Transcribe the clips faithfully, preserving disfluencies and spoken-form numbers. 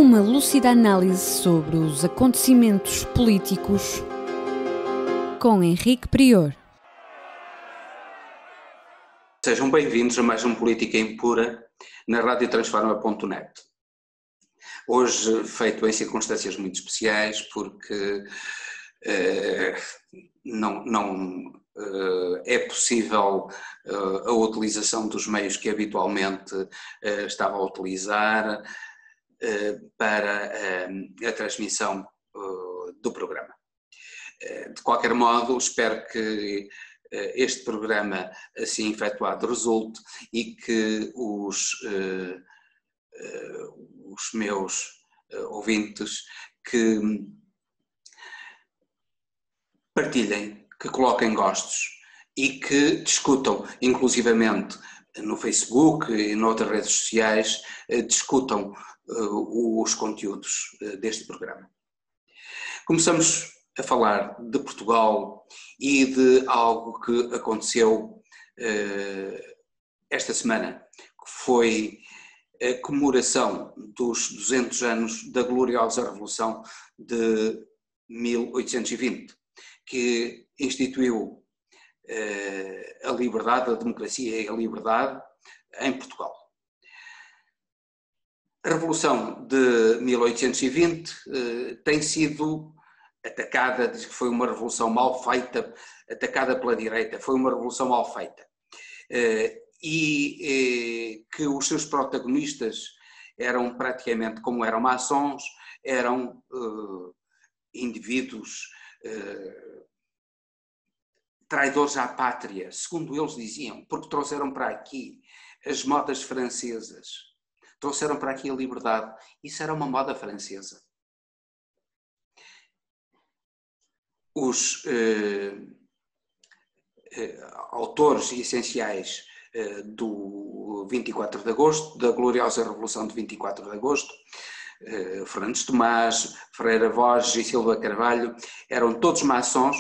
Uma lúcida análise sobre os acontecimentos políticos com Henrique Prior. Sejam bem-vindos a mais um Política Impura na rádio transforma ponto net. Hoje feito em circunstâncias muito especiais porque eh, não, não eh, é possível eh, a utilização dos meios que habitualmente eh, estava a utilizar eh, para eh, a transmissão eh, do programa. Eh, de qualquer modo, espero que este programa assim efetuado resulte e que os, uh, uh, os meus uh, ouvintes que partilhem, que coloquem gostos e que discutam, inclusivamente no Facebook e noutras redes sociais, uh, discutam uh, os conteúdos uh, deste programa. Começamos a falar de Portugal e de algo que aconteceu uh, esta semana, que foi a comemoração dos duzentos anos da gloriosa Revolução de mil oitocentos e vinte, que instituiu uh, a liberdade, a democracia e a liberdade em Portugal. A Revolução de mil oitocentos e vinte uh, tem sido atacada, diz que foi uma revolução mal feita, atacada pela direita, foi uma revolução mal feita. E que os seus protagonistas eram praticamente como eram maçons, eram uh, indivíduos uh, traidores à pátria, segundo eles diziam, porque trouxeram para aqui as modas francesas, trouxeram para aqui a liberdade. Isso era uma moda francesa. Os eh, eh, autores essenciais eh, do vinte e quatro de agosto, da gloriosa Revolução de vinte e quatro de agosto, eh, Fernandes Tomás, Ferreira Voges e Silva Carvalho, eram todos maçons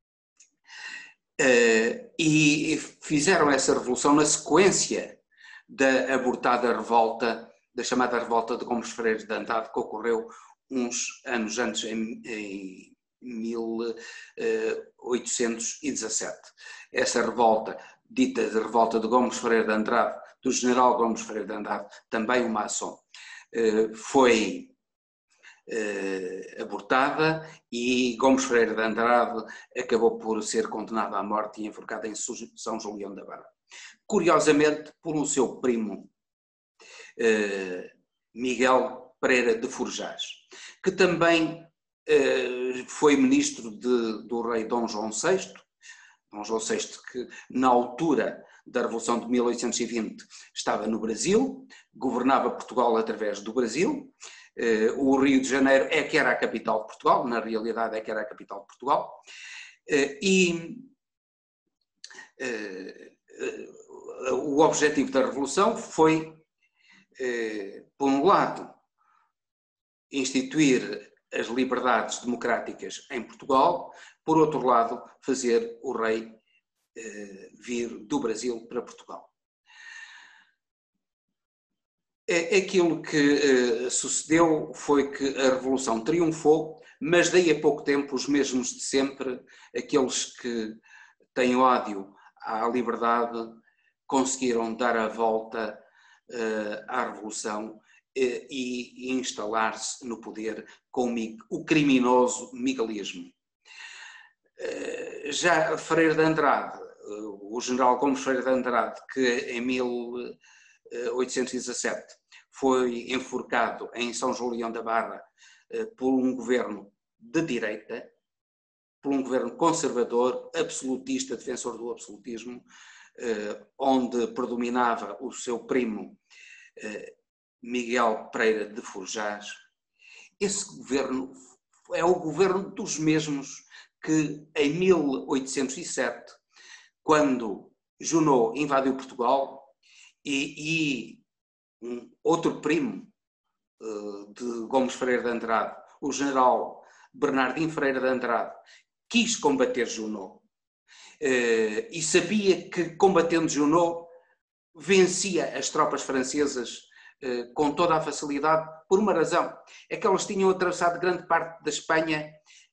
eh, e fizeram essa revolução na sequência da abortada revolta, da chamada revolta de Gomes Freire de Andrade, que ocorreu uns anos antes em, em mil oitocentos e dezassete. Essa revolta, dita de revolta de Gomes Freire de Andrade, do general Gomes Freire de Andrade, também um maçom, foi abortada e Gomes Freire de Andrade acabou por ser condenado à morte e enforcado em São Julião da Barra. Curiosamente, por um seu primo, Miguel Pereira de Forjás, que também foi ministro de, do rei Dom João sexto, Dom João sexto que na altura da Revolução de mil oitocentos e vinte estava no Brasil, governava Portugal através do Brasil, o Rio de Janeiro é que era a capital de Portugal, na realidade é que era a capital de Portugal, e o objetivo da Revolução foi, por um lado, instituir as liberdades democráticas em Portugal, por outro lado, fazer o rei eh, vir do Brasil para Portugal. É, aquilo que eh, sucedeu foi que a Revolução triunfou, mas daí a pouco tempo os mesmos de sempre, aqueles que têm ódio à liberdade, conseguiram dar a volta eh, à Revolução e instalar-se no poder com o criminoso miguelismo. Já Freire de Andrade, o general Gomes Freire de Andrade, que em mil oitocentos e dezassete foi enforcado em São Julião da Barra por um governo de direita, por um governo conservador, absolutista, defensor do absolutismo, onde predominava o seu primo Miguel Pereira de Forjás. Esse governo é o governo dos mesmos que em mil oitocentos e sete, quando Junot invadiu Portugal e, e um outro primo uh, de Gomes Freire de Andrade, o general Bernardino Freire de Andrade, quis combater Junot uh, e sabia que combatendo Junot vencia as tropas francesas com toda a facilidade, por uma razão, é que elas tinham atravessado grande parte da Espanha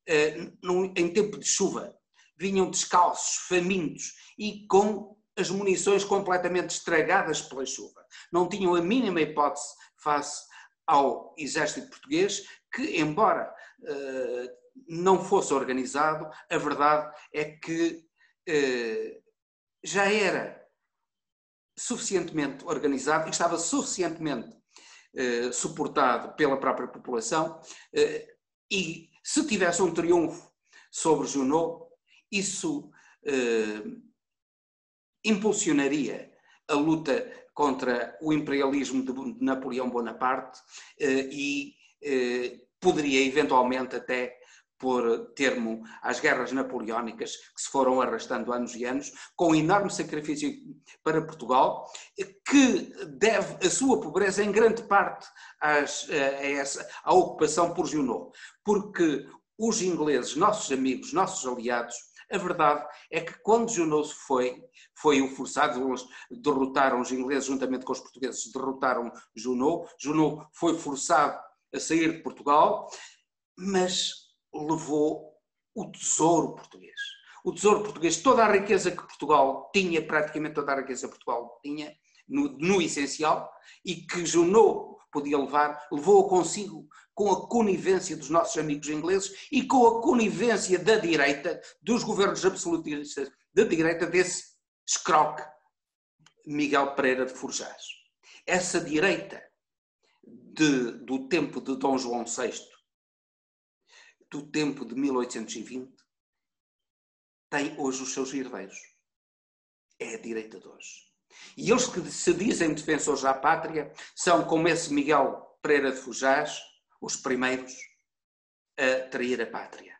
em tempo de chuva, vinham descalços, famintos e com as munições completamente estragadas pela chuva. Não tinham a mínima hipótese face ao exército português, que, embora uh, não fosse organizado, a verdade é que uh, já era suficientemente organizado e estava suficientemente uh, suportado pela própria população, uh, e se tivesse um triunfo sobre Junot, isso uh, impulsionaria a luta contra o imperialismo de Napoleão Bonaparte uh, e uh, poderia eventualmente até pôr termo às guerras napoleónicas que se foram arrastando anos e anos, com enorme sacrifício para Portugal, que deve a sua pobreza em grande parte às, a, essa, à ocupação por Junot, porque os ingleses, nossos amigos, nossos aliados, a verdade é que quando Junot foi, foi o forçado, eles derrotaram os ingleses juntamente com os portugueses, derrotaram Junot, Junot foi forçado a sair de Portugal, mas levou o tesouro português. O tesouro português, toda a riqueza que Portugal tinha, praticamente toda a riqueza que Portugal tinha, no, no essencial, e que Junot podia levar, levou-a consigo com a conivência dos nossos amigos ingleses e com a conivência da direita, dos governos absolutistas da direita, desse escroque Miguel Pereira de Forjás. Essa direita de, do tempo de Dom João sexto, do tempo de mil oitocentos e vinte, tem hoje os seus herdeiros. É a direita de hoje. E eles que se dizem defensores da pátria são, como esse Miguel Pereira de Forjás, os primeiros a trair a pátria.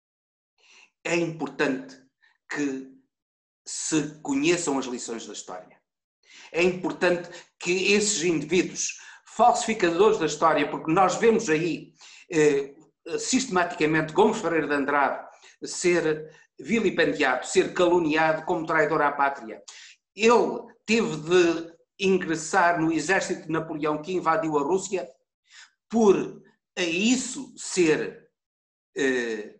É importante que se conheçam as lições da história. É importante que esses indivíduos, falsificadores da história, porque nós vemos aí eh, sistematicamente Gomes Ferreira de Andrade ser vilipendiado, ser caluniado como traidor à pátria. Ele teve de ingressar no exército de Napoleão que invadiu a Rússia por a isso ser eh,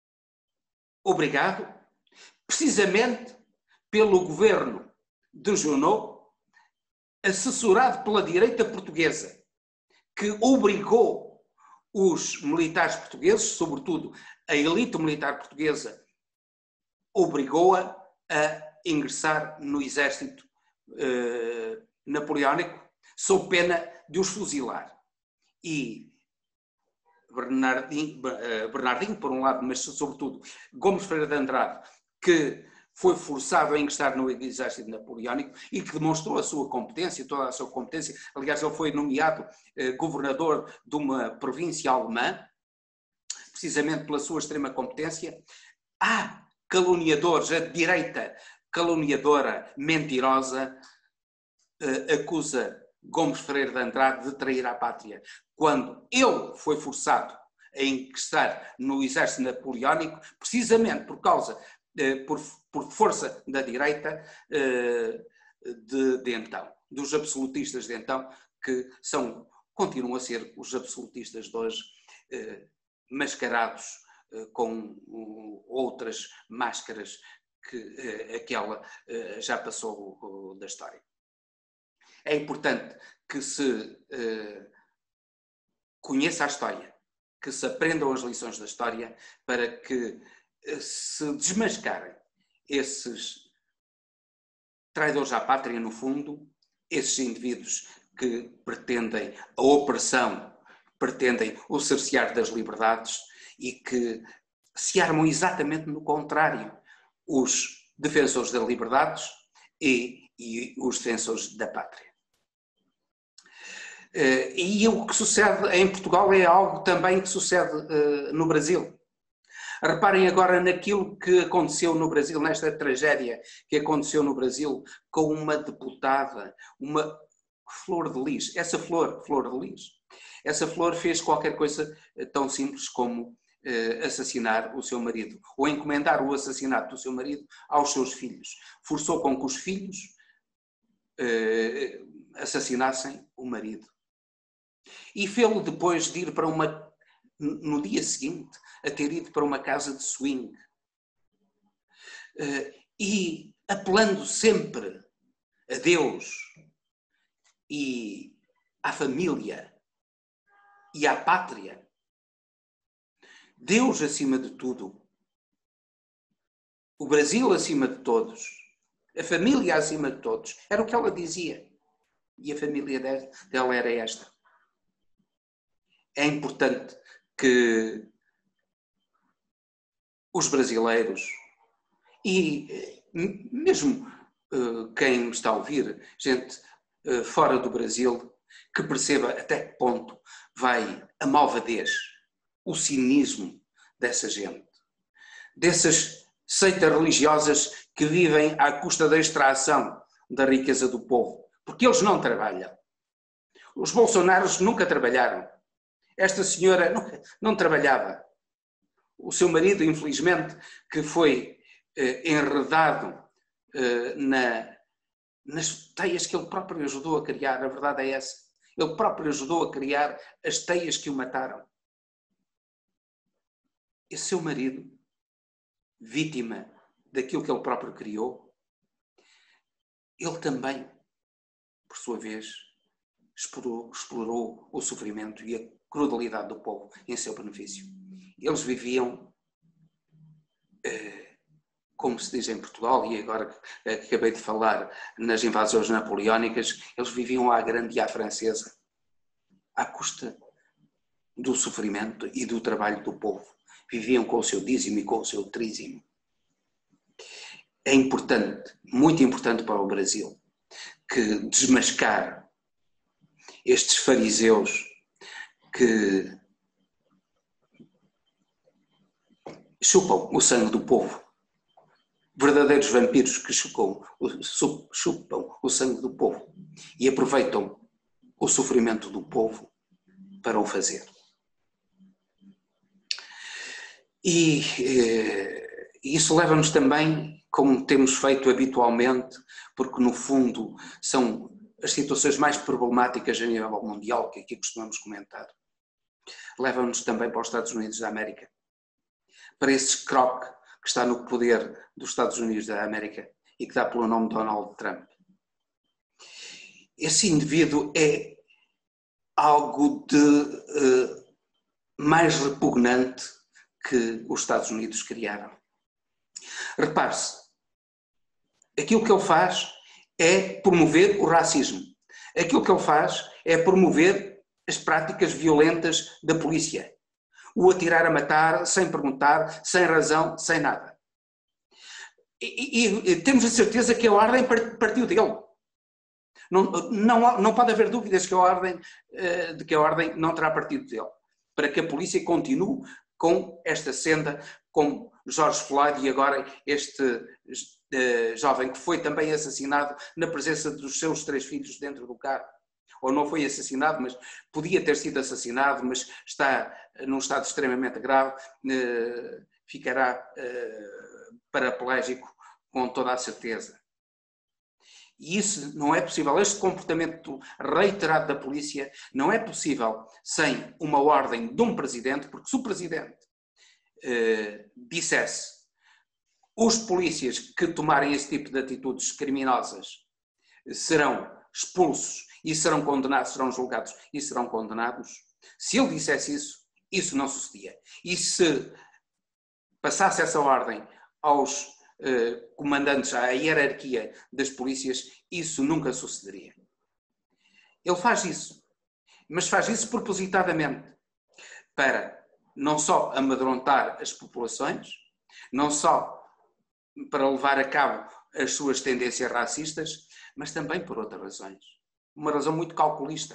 obrigado, precisamente pelo governo de Junot, assessorado pela direita portuguesa, que obrigou os militares portugueses, sobretudo a elite militar portuguesa, obrigou-a a ingressar no exército eh, napoleónico, sob pena de os fuzilar. E Bernardinho, Bernardinho, por um lado, mas sobretudo Gomes Ferreira de Andrade, que foi forçado a ingressar no exército napoleónico e que demonstrou a sua competência, toda a sua competência. Aliás, ele foi nomeado eh, governador de uma província alemã, precisamente pela sua extrema competência. Há caluniadores, a direita caluniadora, mentirosa, eh, acusa Gomes Ferreira de Andrade de trair a pátria, quando ele foi forçado a ingressar no exército napoleónico, precisamente por causa, eh, por, por força da direita eh, de, de então, dos absolutistas de então, que são, continuam a ser os absolutistas de hoje, eh, mascarados eh, com uh, outras máscaras que eh, aquela eh, já passou uh, da história. É importante que se eh, conheça a história, que se aprendam as lições da história, para que eh, se desmascarem esses traidores à pátria, no fundo, esses indivíduos que pretendem a opressão, pretendem o cercear das liberdades e que se armam exatamente no contrário, os defensores das liberdades e, e os defensores da pátria. Uh, e o que sucede em Portugal é algo também que sucede uh, no Brasil. Reparem agora naquilo que aconteceu no Brasil, nesta tragédia que aconteceu no Brasil com uma deputada, uma Flor de Lis. Essa flor, Flor de Lis, essa flor fez qualquer coisa tão simples como uh, assassinar o seu marido, ou encomendar o assassinato do seu marido aos seus filhos. Forçou com que os filhos... Uh, assassinassem o marido. E fê-lo depois de ir para uma, no dia seguinte, a ter ido para uma casa de swing. E apelando sempre a Deus e à família e à pátria. Deus acima de tudo. O Brasil acima de todos. A família acima de todos. Era o que ela dizia. E a família dela era esta. É importante que os brasileiros e mesmo uh, quem me está a ouvir, gente uh, fora do Brasil, que perceba até que ponto vai a malvadez, o cinismo dessa gente, dessas seitas religiosas que vivem à custa da extração da riqueza do povo, porque eles não trabalham. Os bolsonaros nunca trabalharam. Esta senhora não, não trabalhava. O seu marido, infelizmente, que foi eh, enredado eh, na, nas teias que ele próprio ajudou a criar, a verdade é essa. Ele próprio ajudou a criar as teias que o mataram. Esse seu marido, vítima daquilo que ele próprio criou, ele também, por sua vez, explorou, explorou o sofrimento e a crudelidade do povo em seu benefício. Eles viviam, eh, como se diz em Portugal, e agora que acabei de falar nas invasões napoleónicas, eles viviam à grande e à francesa, à custa do sofrimento e do trabalho do povo. Viviam com o seu dízimo e com o seu trízimo. É importante, muito importante para o Brasil, que desmascar estes fariseus que chupam o sangue do povo, verdadeiros vampiros que chupam, chupam o sangue do povo e aproveitam o sofrimento do povo para o fazer. E eh, isso leva-nos também, como temos feito habitualmente, porque no fundo são as situações mais problemáticas a nível mundial que aqui costumamos comentar, leva-nos também para os Estados Unidos da América, para esse escroque que está no poder dos Estados Unidos da América e que dá pelo nome de Donald Trump. Esse indivíduo é algo de uh, mais repugnante que os Estados Unidos criaram. Repare-se, aquilo que ele faz é promover o racismo. Aquilo que ele faz é promover as práticas violentas da polícia. O atirar a matar, sem perguntar, sem razão, sem nada. E, e, e temos a certeza que a ordem partiu dele. Não, não, não pode haver dúvidas que a ordem, de que a ordem não terá partido dele. Para que a polícia continue com esta senda, como George Floyd e agora este uh, jovem que foi também assassinado na presença dos seus três filhos dentro do carro. Ou não foi assassinado, mas podia ter sido assassinado, mas está num estado extremamente grave, uh, ficará uh, paraplégico com toda a certeza. E isso não é possível. Este comportamento reiterado da polícia não é possível sem uma ordem de um presidente, porque se o presidente eh, dissesse os polícias que tomarem esse tipo de atitudes criminosas serão expulsos e serão condenados, serão julgados e serão condenados, se ele dissesse isso, isso não sucedia. E se passasse essa ordem aos Uh, comandantes, à hierarquia das polícias, isso nunca sucederia. Ele faz isso, mas faz isso propositadamente, para não só amedrontar as populações, não só para levar a cabo as suas tendências racistas, mas também por outras razões. Uma razão muito calculista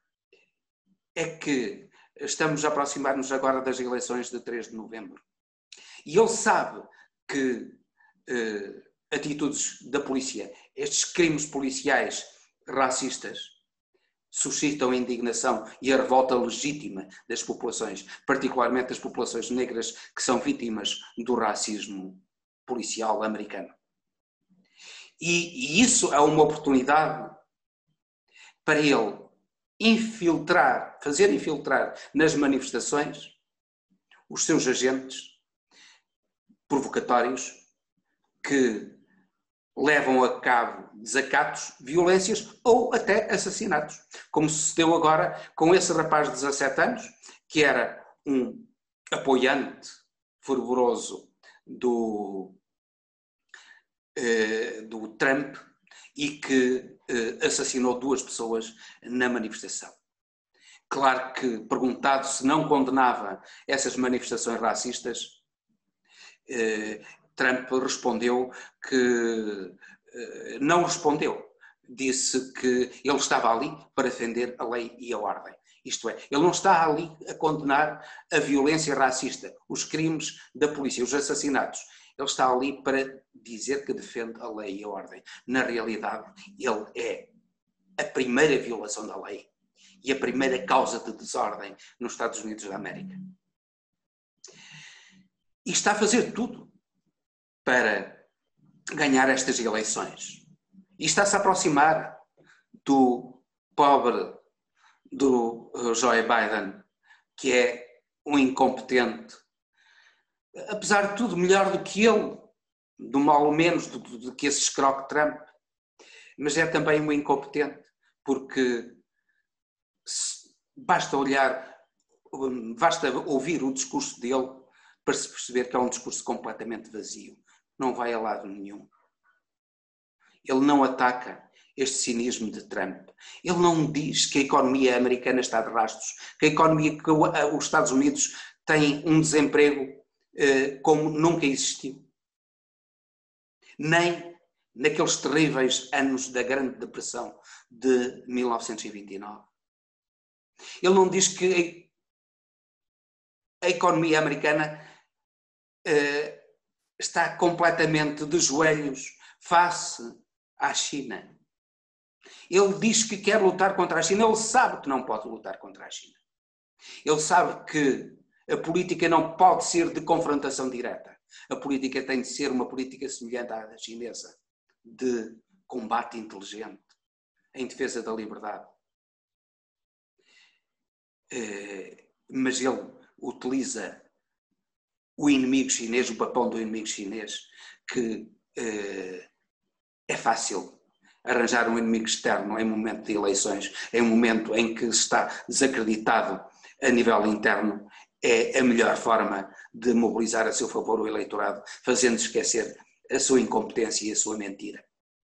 é que estamos a aproximar-nos agora das eleições de três de novembro. E ele sabe que Uh, atitudes da polícia, estes crimes policiais racistas suscitam a indignação e a revolta legítima das populações, particularmente das populações negras que são vítimas do racismo policial americano. E, e isso é uma oportunidade para ele infiltrar, fazer infiltrar nas manifestações os seus agentes provocatórios que levam a cabo desacatos, violências ou até assassinatos, como sucedeu agora com esse rapaz de dezassete anos, que era um apoiante fervoroso do, eh, do Trump e que eh, assassinou duas pessoas na manifestação. Claro que, perguntado se não condenava essas manifestações racistas, eh, Trump respondeu que eh, não respondeu. Disse que ele estava ali para defender a lei e a ordem. Isto é, ele não está ali a condenar a violência racista, os crimes da polícia, os assassinatos. Ele está ali para dizer que defende a lei e a ordem. Na realidade, ele é a primeira violação da lei e a primeira causa de desordem nos Estados Unidos da América. E está a fazer tudo para ganhar estas eleições. E está-se a aproximar do pobre do Joe Biden, que é um incompetente, apesar de tudo melhor do que ele, do mal ou menos do, do que esse escroque Trump, mas é também um incompetente, porque basta olhar, basta ouvir o discurso dele para se perceber que é um discurso completamente vazio, não vai a lado nenhum. Ele não ataca este cinismo de Trump. Ele não diz que a economia americana está de rastros, que a economia, que os Estados Unidos têm um desemprego eh, como nunca existiu. Nem naqueles terríveis anos da Grande Depressão de mil novecentos e vinte e nove. Ele não diz que a economia americana eh, está completamente de joelhos face à China. Ele diz que quer lutar contra a China, ele sabe que não pode lutar contra a China. Ele sabe que a política não pode ser de confrontação direta. A política tem de ser uma política semelhante à chinesa, de combate inteligente, em defesa da liberdade. Mas ele utiliza o inimigo chinês, o papão do inimigo chinês, que é fácil arranjar um inimigo externo em momento de eleições, em momento em que está desacreditado a nível interno, é a melhor forma de mobilizar a seu favor o eleitorado, fazendo esquecer a sua incompetência e a sua mentira.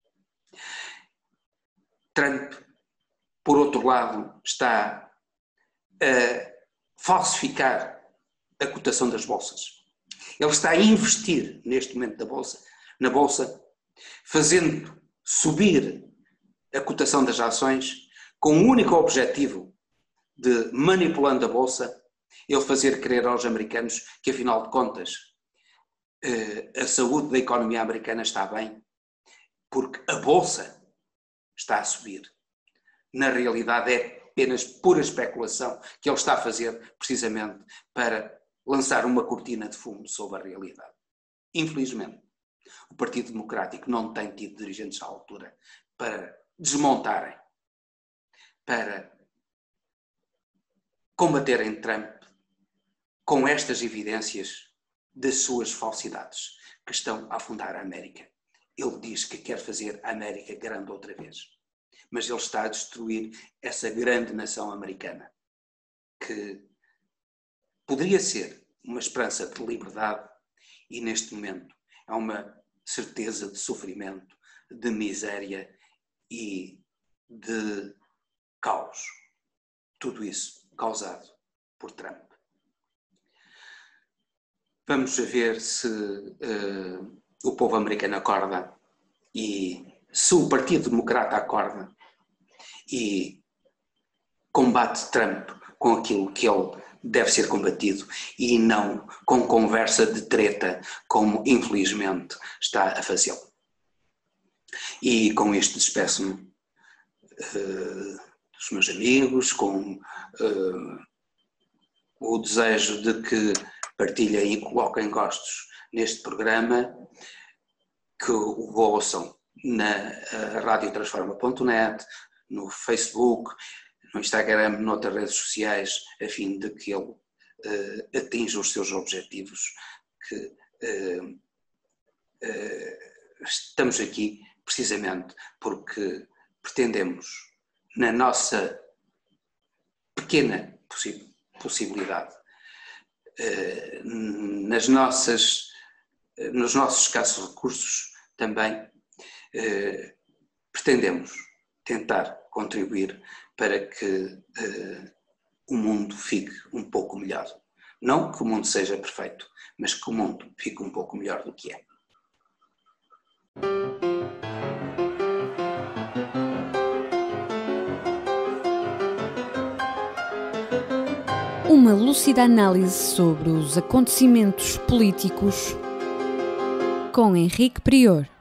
Trump, por outro lado, está a falsificar a cotação das bolsas. Ele está a investir neste momento na bolsa, na bolsa, fazendo subir a cotação das ações com o único objetivo de, manipulando a bolsa, ele fazer crer aos americanos que, afinal de contas, a saúde da economia americana está bem, porque a bolsa está a subir. Na realidade é apenas pura especulação que ele está a fazer precisamente para lançar uma cortina de fumo sobre a realidade. Infelizmente, o Partido Democrático não tem tido dirigentes à altura para desmontarem, para combaterem Trump com estas evidências das suas falsidades que estão a afundar a América. Ele diz que quer fazer a América grande outra vez, mas ele está a destruir essa grande nação americana, que poderia ser uma esperança de liberdade e neste momento é uma certeza de sofrimento, de miséria e de caos. Tudo isso causado por Trump. Vamos ver se uh, o povo americano acorda e se o Partido Democrata acorda e combate Trump com aquilo que ele deve ser combatido e não com conversa de treta, como infelizmente está a fazê-lo. E com isto despeço-me uh, dos meus amigos, com uh, o desejo de que partilhem e coloquem gostos neste programa, que o ouçam na uh, rádio transforma ponto net, no Facebook, no Instagram, noutras redes sociais, a fim de que ele uh, atinja os seus objetivos, que uh, uh, estamos aqui precisamente porque pretendemos, na nossa pequena possi- possibilidade, uh, nas nossas, uh, nos nossos escassos recursos também, uh, pretendemos tentar contribuir para que uh, o mundo fique um pouco melhor. Não que o mundo seja perfeito, mas que o mundo fique um pouco melhor do que é. Uma lúcida análise sobre os acontecimentos políticos com Henrique Prior.